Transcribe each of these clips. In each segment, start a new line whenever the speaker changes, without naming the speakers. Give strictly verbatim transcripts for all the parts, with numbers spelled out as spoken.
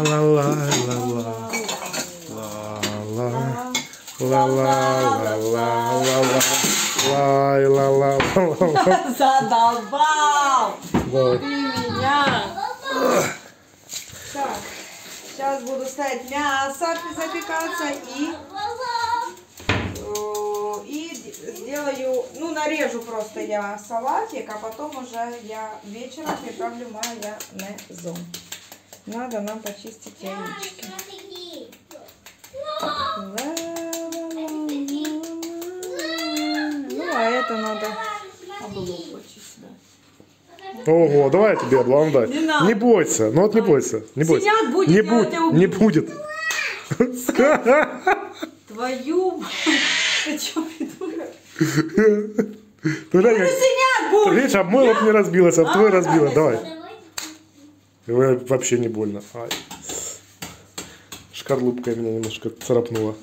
Задолбал! Ты меня! Так, сейчас буду ставить мясо запекаться и, и сделаю, ну нарежу просто я салатик, а потом уже я вечером приправлю майонезом. Надо нам почистить яички. Ну, а это надо облопать.
Ого, давай я тебе облом дай. Не, не бойся, ну вот не бойся, не бойся.
Синяк будет,
не,
бу
не будет.
Твою, ты что придурок?
Ты
синяк будет.
Видишь, об мой лоб не разбилась, об твой разбила. Давай. Вообще не больно. Ай. Шкарлупка меня немножко царапнула.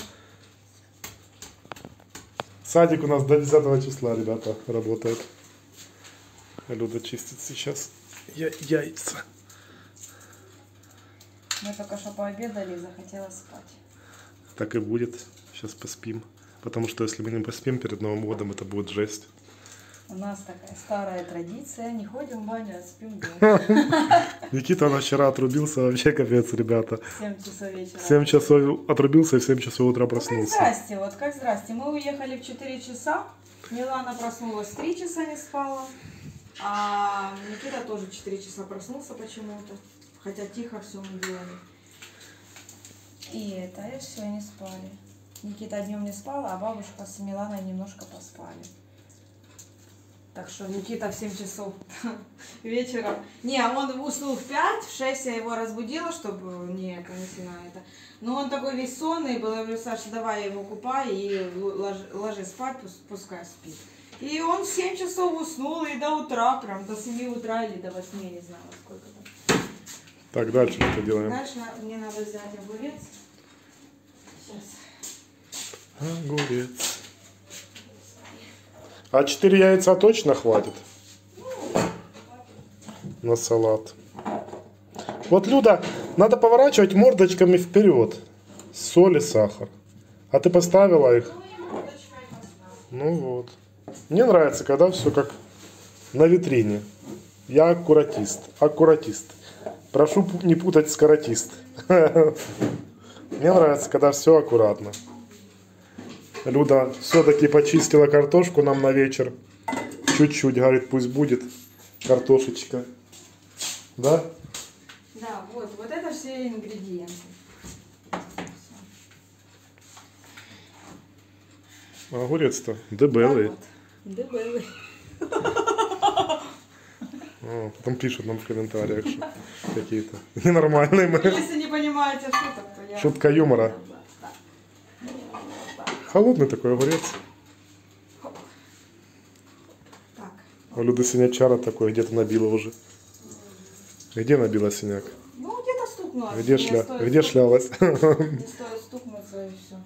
Садик у нас до десятого числа, ребята, работает. Люда чистит сейчас я яйца.
Мы только что пообедали и захотела спать.
Так и будет. Сейчас поспим. Потому что если мы не поспим перед Новым годом, это будет жесть.
У нас такая старая традиция. Не ходим в баню, а спим дома.
Никита на вчера отрубился, вообще капец, ребята.
семь часов вечера.
семь часов отрубился и в семь часов утра проснулся.
Ну, как здрасте, вот как здрасте. Мы уехали в четыре часа. Милана проснулась, три часа не спала. А Никита тоже четыре часа проснулся почему-то. Хотя тихо все мы делали. И это, и все, не спали. Никита днем не спал, а бабушка с Миланой немножко поспали. Так что Никита в семь часов вечера. Не, он уснул в пять, в шесть я его разбудила, чтобы не, это, не сильно это. Но он такой весь сонный был. Я говорю: Саша, давай его купай и ложи, ложи спать, пускай спит. И он в семь часов уснул и до утра, прям до семи утра или до восьми, не знаю сколько там.
Так, дальше что делаем?
Дальше мне надо взять огурец. Сейчас.
Огурец. А четыре яйца точно хватит? На салат. Вот, Люда, надо поворачивать мордочками вперед. Соль и сахар. А ты поставила их? Ну вот. Мне нравится, когда все как на витрине. Я аккуратист. Аккуратист. Прошу не путать с каратист. Мне нравится, когда все аккуратно. Люда все-таки почистила картошку нам на вечер. Чуть-чуть, говорит, пусть будет картошечка. Да?
Да, вот, вот это все ингредиенты.
Огурец-то дебелый.
Вот. Дебелый.
О, потом пишут нам в комментариях, что какие-то ненормальные мы.
Если не понимаете шуток, то я...
Шутка юмора. Холодный такой огурец.
Так.
У Люды синячара такой, где-то набила уже. Где набила синяк?
Ну, где-то стукнула.
Где, шля... где шлялась?
Не стоит стукнуться и все.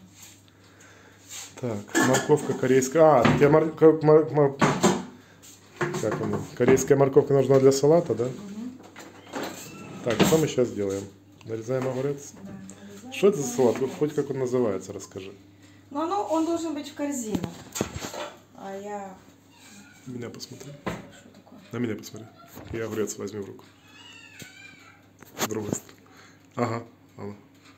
Так, морковка корейская. А, тебе мор... Мор... Мор... Как оно? Корейская морковка нужна для салата, да? Угу. Так, что мы сейчас делаем? Нарезаем огурец? Да, что это за салат? Хоть как он называется, расскажи.
Ну, оно, он должен быть в корзинах. А я...
Меня посмотри.
Что такое?
На меня посмотри. Я огурец возьми в руку. С другой стороны. Ага. Ага.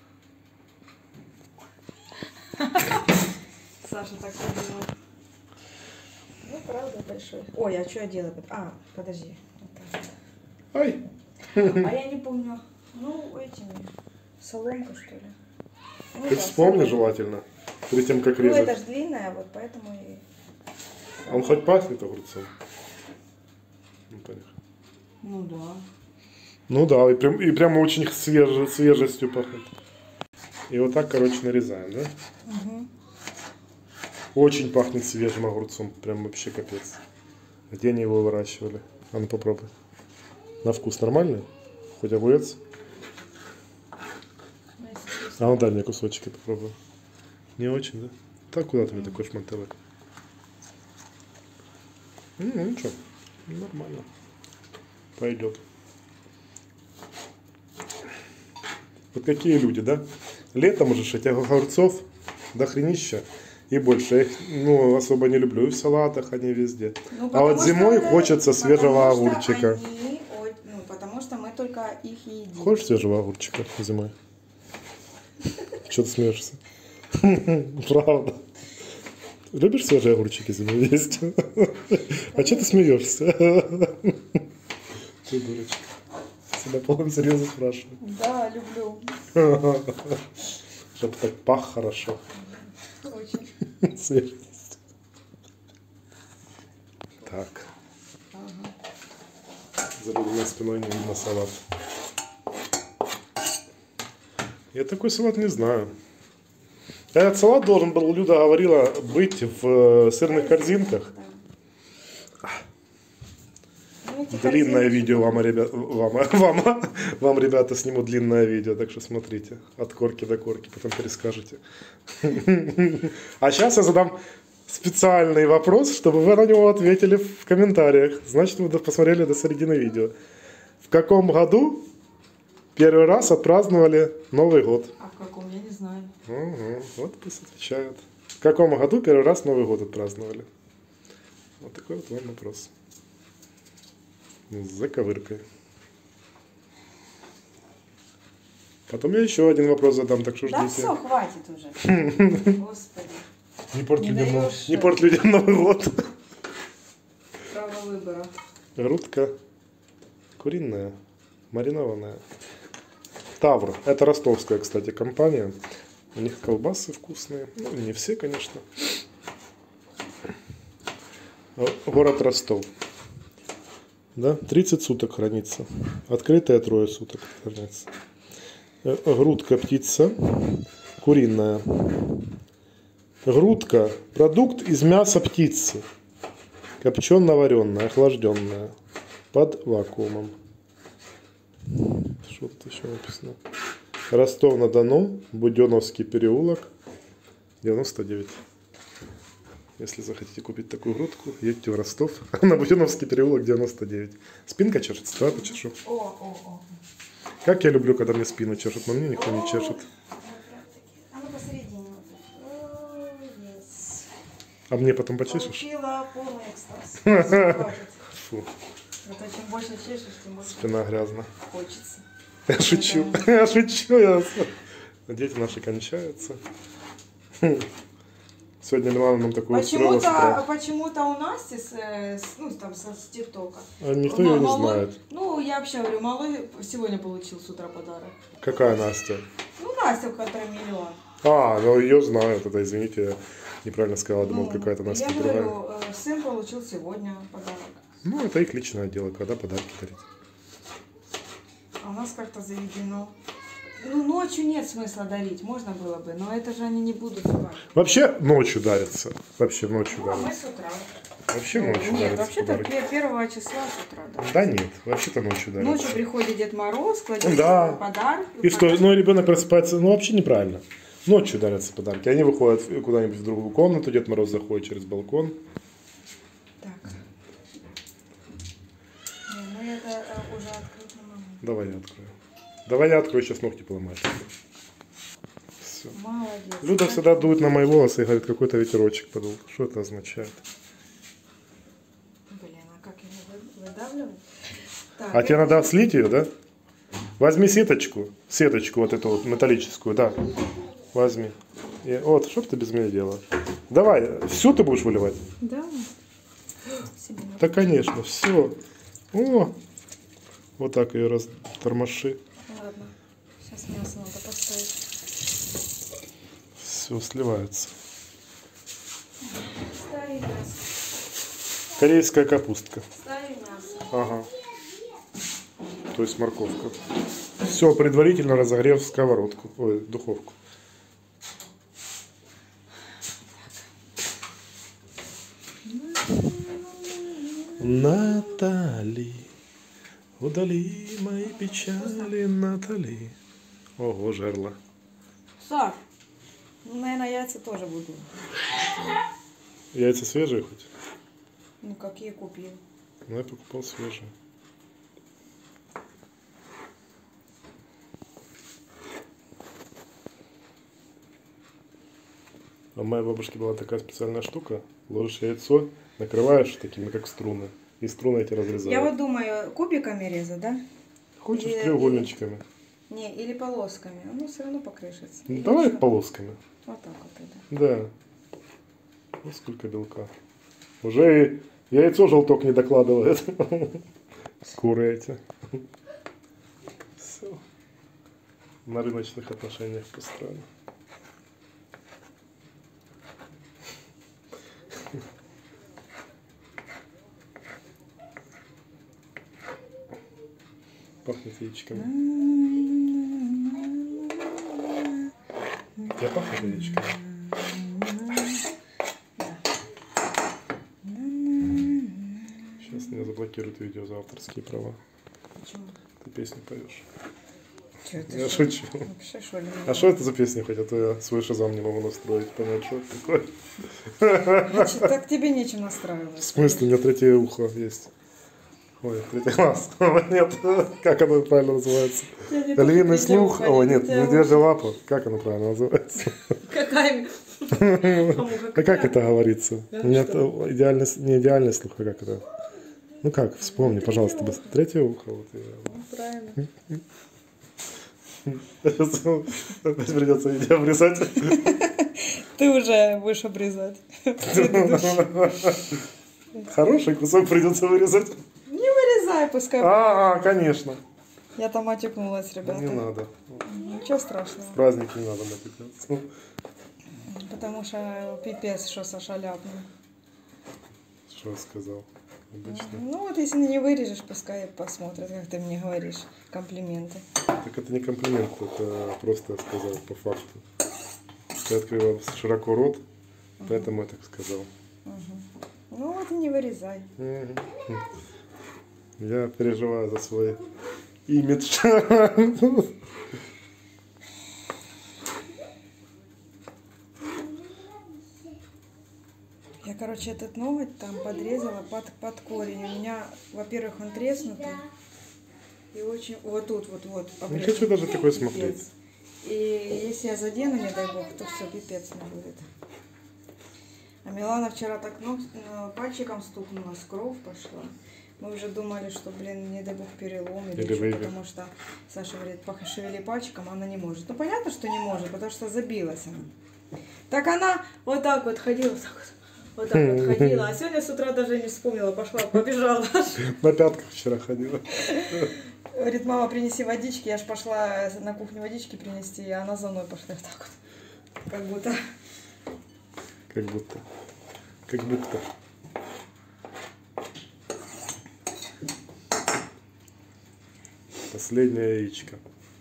Саша так делает. Ну, правда, большой. Ой, а что я делаю? А, подожди. Вот так.
Ай!
А я не помню. Ну, этими. Соломка, что ли? Ну,
Хоть
да,
вспомни
соломка.
желательно, перед тем, как
Ну,
резать.
это же длинная, вот поэтому и...
Он хоть пахнет огурцом? Ну, понятно.
Ну, да.
Ну да, и, прям, и прямо очень свеж, свежестью пахнет. И вот так, короче, нарезаем, да?
Угу.
Очень пахнет свежим огурцом. Прям вообще капец. Где они его выращивали? А ну попробуй. На вкус нормальный? Хоть огурец? А ну дай мне кусочки попробую. Не очень, да? Так куда ты мне такой шмантелок? Ну, ну ничего. Нормально. Пойдет. Вот какие люди, да? Летом уже этих огурцов до хренища и больше. Я их, ну, особо не люблю и в салатах, они везде.
Ну,
А вот
потому
зимой
что-
хочется свежего
потому что
огурчика.
они о- ну, потому что мы только их и едим.
Хочешь свежего огурчика зимой? Что ты смеешься? Правда. Любишь свежие огурчики зимой есть? А что ты смеешься? Ты дурочка. Себя полным серьезно спрашиваю.
Да, люблю.
Чтобы так пах хорошо.
Очень.
Свежесть. Так. За Людиной спиной не видно салат. Я такой салат не знаю. Этот салат должен был, Люда говорила, быть в сырных корзинках.
Ну, эти
Длинное
корзинки-
видео вам, ребят, вам, вам, вам, ребята, сниму длинное видео, так что смотрите, от корки до корки, потом перескажете. А сейчас я задам специальный вопрос, чтобы вы на него ответили в комментариях. Значит, вы посмотрели до середины видео. В каком году первый раз отпраздновали Новый год?
А в каком, я не знаю.
Угу, вот пусть отвечают. В каком году первый раз Новый год отпраздновали? Вот такой вот вам вопрос. С заковыркой. Потом я еще один вопрос задам, так что
Да
ждите.
все, хватит уже. Господи.
Не порт,
Не
людям, нов-
даешь,
не порт людям Новый год.
Право выбора.
Грудка куриная, маринованная. Тавр. Это ростовская, кстати, компания. У них колбасы вкусные. Ну, не все, конечно. Город Ростов. Да, тридцать суток хранится. Открытая трое суток хранится. Э, Грудка птица. Куриная. Грудка. Продукт из мяса птицы. Копчено-вареная, охлажденная. Под вакуумом. Что тут еще написано? Ростов-на-Дону. Буденновский переулок. девяносто девять. Если захотите купить такую грудку, едьте в Ростов. На Буденновский переулок девяносто девять. Спинка чешется, давай почешу.
О, о, о.
Как я люблю, когда мне спину чешут, но мне никто не чешет.
А ну посередине. вот так. О, yes.
А мне потом почешешь?
Получила полный экстаз. Всё, хватит.
Фу,
Это чем больше чешешь, тем больше
спина грязна.
хочется.
Я шучу, я шучу. Я... Дети наши кончаются. Сегодня Милана нам такую устроила с
Почему-то,
утра.
почему-то у Насти, с, с- ну, там, со, с ТикТока.
А никто ее не
Малой-
знает.
Ну, я вообще говорю, малой сегодня получил с утра подарок.
Какая Настя?
Ну, Настя, у которой миллион.
А, ну ее знаю, тогда извините, я неправильно сказала, думал,
Ну,
какая-то Настя
я
другая.
говорю, э, сын получил сегодня подарок.
Ну, это их личное дело, когда подарки дарить.
А у нас как-то заведено. Ну, ночью нет смысла дарить, можно было бы, но это же они не будут спать.
Вообще ночью дарится. Вообще ночью
Ну, а мы
дарится.
с утра.
Вообще
Ну,
ночью
нет,
дарится
вообще-то
подарки.
пе- первого числа с утра, да.
Да нет, вообще-то ночью дарится.
Ночью приходит Дед Мороз, кладет
Да.
подарок.
И что, ну ребенок просыпается, ну вообще неправильно. Ночью дарятся подарки. Они выходят в- куда-нибудь в другую комнату, Дед Мороз заходит через балкон.
Так. Не, ну это э, уже открыть не могу.
Давай я открою. Давай я открою, сейчас ногти поломаешь. Все.
Молодец.
Люда всегда дует на мои волосы и говорит, какой-то ветерочек подул. Что это означает?
Блин, а как его вы- выдавливать? Так,
А тебе
это-
надо слить ее, да? Возьми сеточку, сеточку вот эту вот металлическую, да. Возьми. И, вот, что ты без меня делала? Давай, всю ты будешь выливать?
Да. Себе надо.
Да, конечно, все. О, вот так ее растормоши.
Ладно. Сейчас мясо надо поставить.
Все, сливается.
Ставим мясо.
Корейская капустка.
Ставим мясо.
Ага. То есть морковка. Все, предварительно разогрев сковородку, ой, духовку. Натали, удали мои печали, Натали. Ого, жерло.
Саш, ну, наверное, яйца тоже буду.
Яйца свежие хоть?
Ну, какие купил.
Ну, я покупал свежие. У моей бабушки была такая специальная штука. Ложишь яйцо, накрываешь такими, как струны. И струны эти разрезают.
Я вот думаю, кубиками резать, да?
Хочешь
или,
треугольничками?
Или, не, или полосками. Оно все равно покрышится.
Ну,
Или
давай
что?
полосками.
Вот так вот это.
Да. Вот сколько белка. Уже и яйцо желток не докладывает. Куры эти. Все. На рыночных отношениях построено. Пахнет яичками. Я пахнет яичками. Сейчас меня заблокируют видео за авторские права.
Почему?
Ты песню поешь.
Чё это,
Я
что?
шучу.
Вообще, что ли?
А что это за песня хоть? А то я свой шазам не могу настроить, понять, что это такое.
Значит, так тебе нечем
В
настраивать.
смысле? У меня третье ухо есть. Ой, третий глаз. Нет, как оно правильно называется? Львиный слух. Ой, нет, медвежья лапа. Как оно правильно называется?
Какая?
А как это говорится? У меня идеальный, не идеальный слух, а как это? Ну как, вспомни, пожалуйста, быстро. Третье ухо. Вот,
Правильно.
опять придется видео обрезать.
Ты уже будешь обрезать.
Хороший кусок придется вырезать.
Не вырезай, пускай.
А, конечно.
Я там отекнулась, ребята.
Не надо.
Ничего страшного.
В праздники не надо матюкаться.
Потому что пипец, что Саша ляпнул.
Что я сказал? Обычно.
Ну вот если не вырежешь, пускай посмотрят, как ты мне говоришь. Комплименты.
Так это не комплимент, это просто я сказал по факту. Ты открыла широко рот, поэтому я так сказал.
Угу. Ну вот и не вырезай.
Я переживаю за свой имидж.
Я, короче, этот ноготь там подрезала под, под корень. У меня, во-первых, он треснутый. И очень... Вот тут, вот, вот.
Не хочу даже такой
Пипец.
смотреть.
И если я задену, не дай бог, то все, пипец не будет. А Милана вчера так ну, пальчиком стукнула, кровь пошла. Мы уже думали, что, блин, не дай бог, перелом или,
Или
что,
вывих.
потому что Саша говорит, пошевели пальчиком, она не может. Ну, понятно, что не может, потому что забилась она. Так она вот так вот ходила, вот так вот. Вот так вот ходила, а сегодня с утра даже не вспомнила, пошла, побежала.
На пятках вчера ходила.
Говорит, мама, принеси водички, я ж пошла на кухню водички принести, и она за мной пошла вот так вот. Как будто.
Как будто. Как будто. Последнее яичко.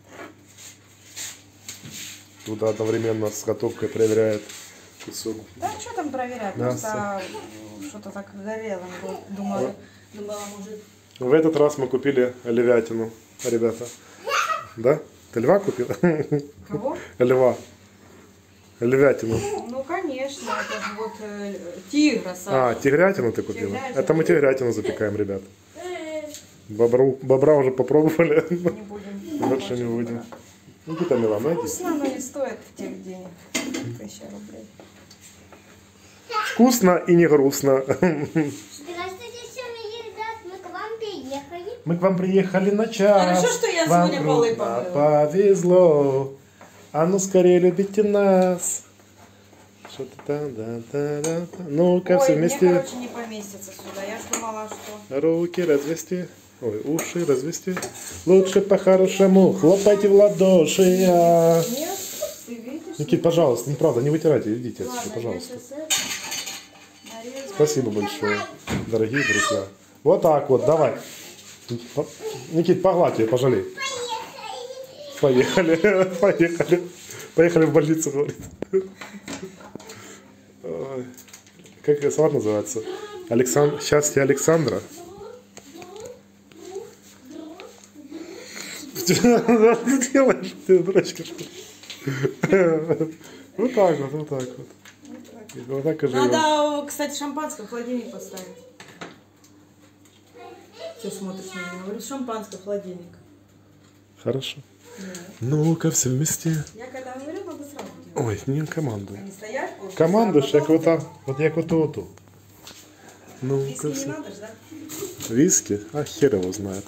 Туда одновременно с готовкой проверяет кусок.
Да что там проверять,
Мясо.
просто что-то так горело. Думала, думала, может...
В этот раз мы купили львятину, ребята. Да? Ты льва купил?
Кого?
Льва. Львятину.
Ну, конечно, это же вот э, тигра, Саша.
А, тигрятину ты купила?
Тигрятину.
Это мы тигрятину запекаем, ребят. Бобру, бобра уже попробовали.
Не будем.
Больше не будем. Ну, где-то Милана, иди.
Вкусно, но не стоит тех денег. Тысяча рублей.
Вкусно и не грустно.
Здравствуйте, семья, ребят, мы к вам приехали.
Мы к вам приехали на час.
Хорошо, что я
Вам
сегодня полы
крупно
помыла.
повезло. А ну скорее любите нас. Что-то там, да, да, да. Ну-ка, все
Ой, мне,
вместе.
короче, не поместится сюда. Я ж думала, что...
Руки развести. Ой, уши развести. Лучше по-хорошему хлопайте в ладоши. а.
Нет, ты видишь?
Никит, пожалуйста, ну правда, не вытирайте, идите
Ладно,
отсюда, пожалуйста.
я сейчас это нарежу.
Спасибо большое, дорогие друзья. Вот так вот, давай. По- Никит, погладь ее, пожалей. Поехали, поехали. Поехали в больницу, говорит. Ой. Как это салат называется? Александр... Счастье Александра. Что ты делаешь? Ты дурачка, что ли? Вот так вот, вот так вот. Вот так и живем.
Надо, кстати, шампанское в холодильник поставить. Что смотришь на меня? Говорю, шампанское в холодильник.
Хорошо. Ну-ка, все вместе.
Я когда говорю, надо сразу делать.
Ой, не командуй.
Они стоят, полчаса.
Командуешь,
а
як
потом-
ота, от як ото ото. Ну,
Виски не
красиво.
надо ж, да?
Виски? А хер его знает.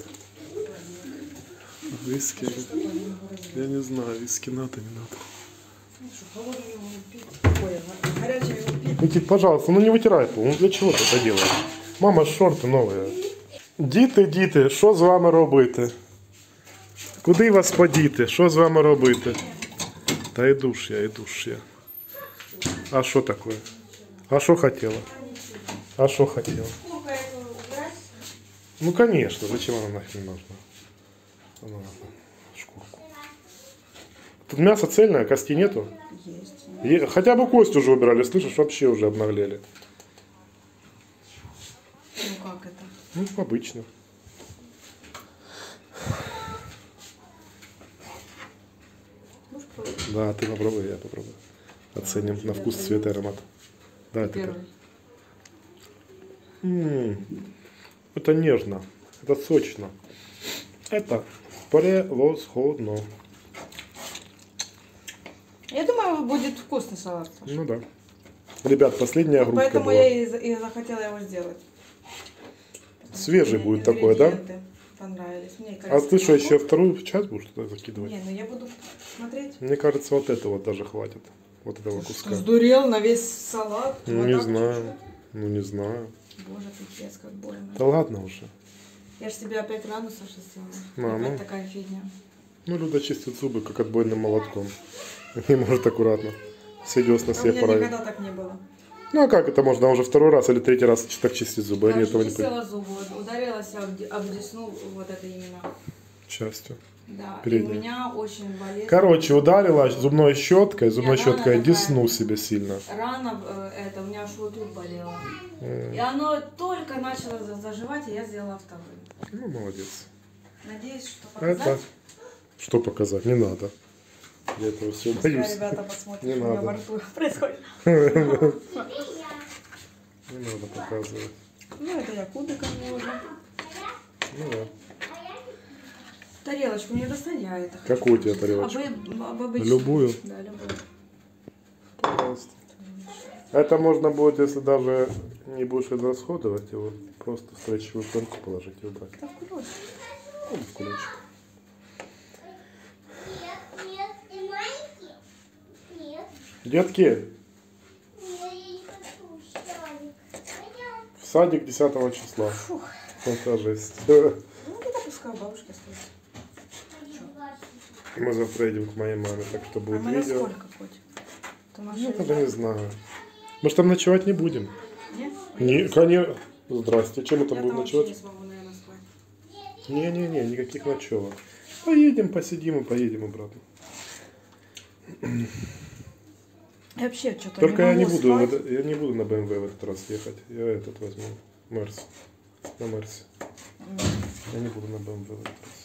Виски?
Что такое, не могу разобрать.
Я не знаю, виски надо, не надо.
Ну что, холодный его пить? Ой, го- горячий его пить.
Никит, пожалуйста, ну не вытирай пол. Ну для чого ти це робиш? Мама, шорти нові. Діти, діти, що з вами робити? Куди вас подіти? Що з вами робити? Та йду ж я, йду ж я. А що таке? А що хотіла? А що хотіла?
Сколько это убрать?
Ну, конечно, зачем она нахрен нужна? Она надо. Шкурку. Тут мясо цельное, кости нету?
Есть.
Е- Хотя бы кость уже убирали, слышишь, вообще уже обнаглели.
Ну как это?
Ну, обычно.
Можешь попробовать?
Да, ты попробуй, я попробую. Оценим на вкус, цвет и аромат. Да, это,
Первый.
М, это нежно, это сочно. Это превосходно.
Я думаю, будет вкусный салат, Саша.
Ну да. Ребят, последняя
Вот
группа
поэтому
была.
я и, за- и захотела его сделать. Потому
Свежий
что
будет
мне
такой, да?
ингредиенты понравились. Мне и
А
корейский
ты что,
молок.
еще вторую часть будешь туда закидывать?
Не, ну я буду смотреть.
Мне кажется, вот этого даже хватит. Вот этого
Ты
куска.
что, сдурел на весь салат?
Ну,
Вот
не
так
знаю.
чуть-чуть?
Ну, не знаю.
Боже, пипец, как больно.
Да ладно уже.
Я ж тебе опять рану, Саша, сделала.
Ну,
опять
ну.
такая фигня.
Ну, Люда чистит зубы, как отбойным молотком. Не может аккуратно. Все десна
А у
себе
меня
править.
никогда так не было.
Ну, а как это можно уже второй раз или третий раз так чистить зубы? Они
Короче,
этого не понимают.
чистила зубы, вот, ударилась об, об десну, вот это именно.
К счастью.
Да, и
Передняя.
у меня очень болезнь.
Короче, ударила зубной щеткой, зубной
Не, рана
щеткой
такая.
десну себе сильно.
Рана, э, это, у меня аж вот тут болела.
М,
И оно только начало за- заживать, и я сделала вторую.
Ну, молодец.
Надеюсь, что
Это
показать.
что показать? Не надо. Я этого все
Пускай
боюсь.
ребята посмотрят,
Не
что у меня
надо.
во рту происходит.
Не надо показывать.
Ну, это я кубиком уже.
Ну да.
Тарелочку не достань, я это хочу.
Какую у тебя тарелочку?
Обы- об- обычную.
Любую?
Да, любую.
Пожалуйста. Это можно будет, если даже не будешь израсходовать его, просто в стretчевую пленку положить и убрать.
Да в кулечек.
Ну, в кулечек.
Нет, нет, ты маленький? Нет,
Детки,
я не хочу садик. Пойдем.
в садик десятого числа.
Фух.
Это жесть.
Ну, где-то пускай у бабушки стоит.
Мы завтра едем к моей маме, так что
А
будет
мы на
видео.
сколько, котик? Ты можешь
Ну,
или
даже не
нет?
знаю. Может, там ночевать не будем?
Нет?
Не, конечно. Здрасте, чем мы там
Я
будем
там вообще не
ночевать?
смогу, наверное, спать.
Не-не-не, никаких ночевок. Поедем, посидим и поедем обратно.
Я вообще что-то
Только
не
я не
могу
буду,
спать.
в- я не буду на бэ эм вэ в этот раз ехать. Я этот возьму. Мерс. На Мерсе.
М.
Я не буду на бэ эм вэ в этот раз.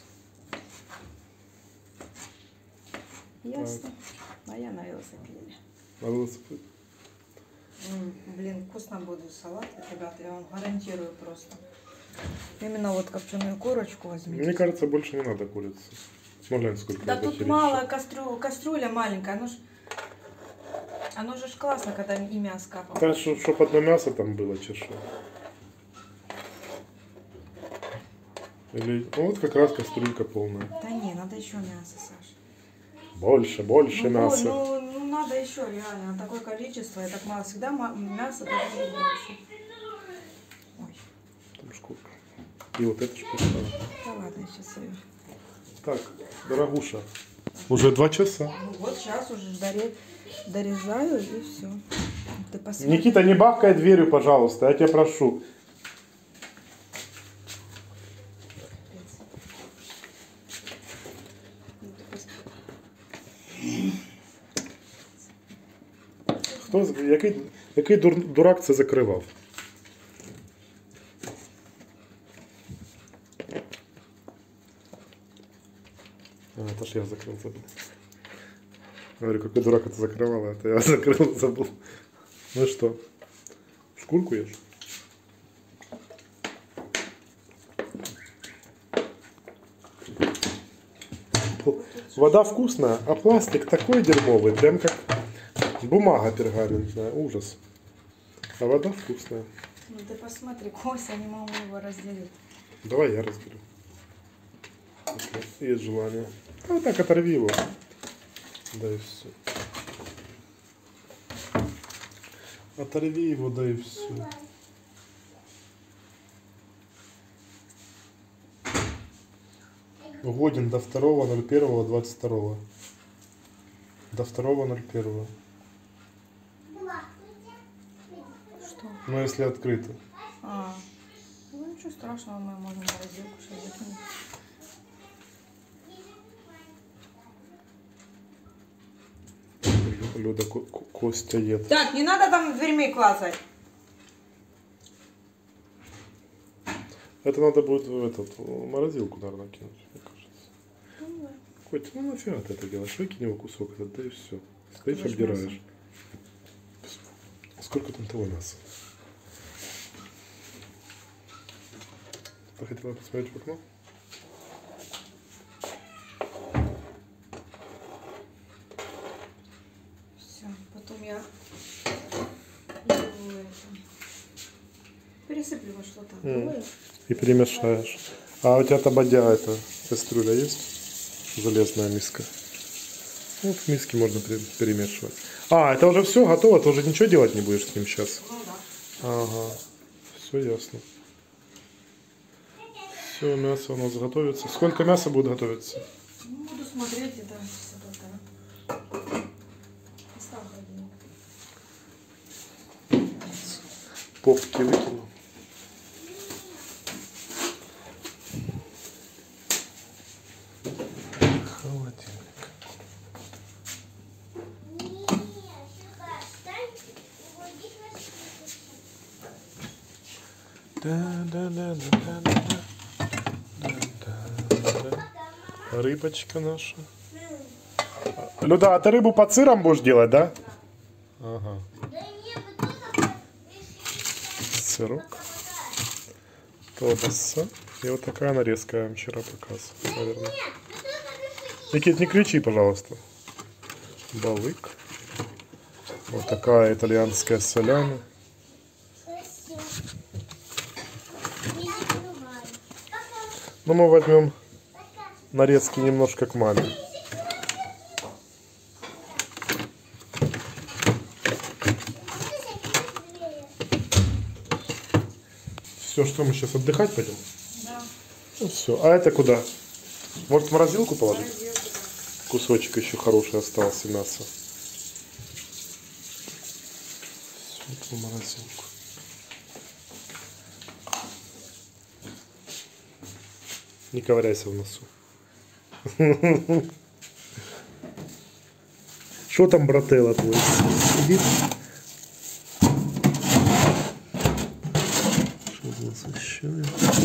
Ясно. А я на велосипеде.
На велосипед.
М, Блин, вкусно будет салат, ребята, я вам гарантирую просто. Именно вот копченую курочку возьмите.
Мне кажется, больше не надо курицы. Ну, глянь, сколько
Да
в
тут
эфире
мало,
еще.
кастрю, кастрюля маленькая, оно ж, оно же ж классно, когда и мясо капало.
Да, чтоб одно мясо там было, чешу. Или, ну, вот как раз кастрюлька полная.
Да не, надо еще мясо, Саша.
Больше, больше
Ну,
мяса.
ну, ну, надо еще реально, такое количество, и так мало. Всегда ма- мясо должно быть больше. Ой,
Там шкурка. И вот эта шкурка.
да ладно, сейчас ее.
Так, дорогуша. Уже два часа.
Ну вот сейчас уже ж доре- дорезаю и все. Ты посмотри.
Никита, не бахкай дверью, пожалуйста, я тебя прошу. Хто, з- який, який дур, дурак це закривав? А, это ж я закрыл, забыл. Говорю, какой дурак это закрывал, а это я закрыл, забыл. Ну и что? Шкурку ешь? Вода вкусная, а пластик такой дерьмовый, прям как Бумага пергаментная, ужас. А вода вкусная.
Ну ты посмотри, Кося, не могу его разделить.
Давай я разберу. Если есть желание. Ну, вот так оторви его. Да и все. Оторви его, да и все. Годен до второго ноль первого двадцать второго. До второго ноль первого.
Что?
Ну, если открыто.
А, ну ничего страшного, мы можем морозилку сейчас закинуть.
Люда Ко- Ко- Костя ед.
Так, не надо там дверьми клацать.
Это надо будет в этот, в морозилку, наверное, кинуть, мне кажется. Котя, ну нафига ты это делаешь? Выкинь его кусок этот, да и все. Стоишь,
Это ж
обдираешь. Сколько там того мяса? Ты хотела посмотреть в окно?
Все, потом я его это, пересыплю во что-то.
М. И перемешаешь. А у тебя табадя, это кастрюля есть? Железная миска. Вот в миске можно пере- перемешивать. А, это уже все готово, ты уже ничего делать не будешь с ним сейчас.
Ну да.
Ага, все ясно. Все, мясо у нас готовится. Сколько мяса будет готовиться?
Ну, буду смотреть и да, часа полтора. Поставь холодильник.
Попки выкину. Холодильник. Да-да-да-да-да-да. Да-да-да. Рыбочка наша. Люда, а ты рыбу под сыром будешь делать, да? Ага. Сырок. Колбаса. И вот такая нарезка я вам вчера показывал, наверное. Никит, не кричи, пожалуйста. Балык. Вот такая итальянская соляна. Ну, мы возьмем нарезки немножко к маме. Все, что мы сейчас отдыхать пойдем?
Да.
Ну все. А это куда? Может, в морозилку положить?
Морозилку, да.
Кусочек еще хороший остался мяса. Все, в морозилку. Не ковыряйся в носу. Что там, брателло твой? Сидит? Что за освещение?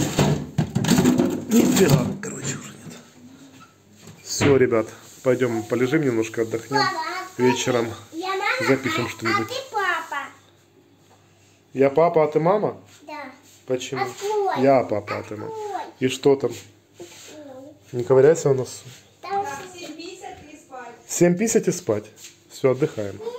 Нифига, короче, уже нет. Все, ребят, пойдем полежим немножко, отдохнем. Вечером
Я мама,
запишем
а
что-нибудь.
ты папа.
Я папа, а ты мама?
Да.
Почему?
Открой.
Я папа, а ты мама.
Ой,
И что там?
ой.
Не ковыряйся в носу.
Там
Так, семь пятьдесят и спать.
В семь пятьдесят и спать. Все, отдыхаем.